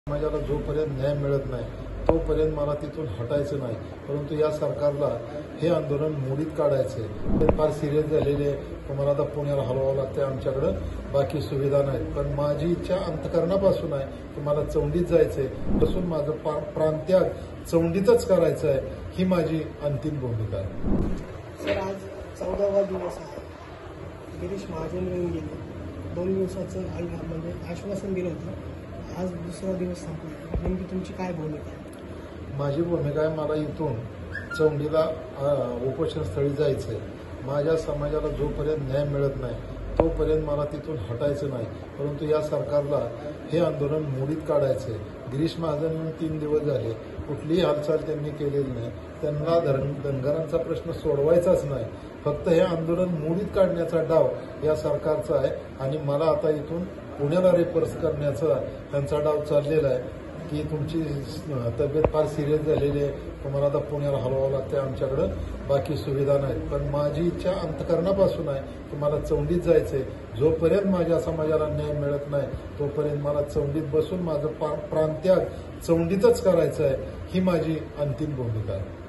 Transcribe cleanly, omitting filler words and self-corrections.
समाजाला जोपर्यंत न्याय मिळत नाही तोपर्यंत मला तिथून हटायचं नाही. परंतु या सरकारला हे आंदोलन मोडीत काढायचे. ते फार सिरियस झालेले. तुम्हाला आता पुण्याला हलवावं लागतं, आमच्याकडं बाकी सुविधा नाहीत. पण माझी इच्छा अंतकरणापासून आहे की मला चौंडीत जायचंय. तसून माझं प्रांत्याग चौंडीतच करायचं आहे, ही माझी अंतिम भूमिका आहे. सर, आज 14वा दिवस आहे. गिरीश महाजन येऊन गेले. 2 दिवसाचं म्हणजे आश्वासन दिलं होतं. आज दुसरा दिवस संपला. नेमकी तुमची काय भूमिका आहे? माझी भूमिका आहे, मला इथून चौंडीला उपोषणस्थळी जायचं आहे. माझ्या समाजाला जोपर्यंत न्याय मिळत नाही तोपर्यंत मला तिथून हटायचं नाही. परंतु या सरकारला हे आंदोलन मोडीत काढायचं आहे. गिरीश महाजन येऊन 3 दिवस झाले, कुठलीही हालचाल त्यांनी केलेली नाही. त्यांना धनगरांचा प्रश्न सोडवायचाच नाही, फक्त हे आंदोलन मोडीत काढण्याचा डाव या सरकारचा आहे. आणि मला आता इथून पुण्याला रेफर्स करण्याचा त्यांचा डाव चाललेला आहे की तुमची तब्येत फार सिरियस झालेली आहे, तुम्हाला आता पुण्याला हलवावं लागतं, आमच्याकडं बाकी सुविधा नाहीत. पण माझी इच्छा अंतकरणापासून आहे की मला चौंडीत जायचंय. जोपर्यंत माझ्या समाजाला न्याय मिळत नाही तोपर्यंत मला चौंडीत बसून माझं प्रांत्याग चौंडीतच करायचं आहे, ही माझी अंतिम भूमिका आहे.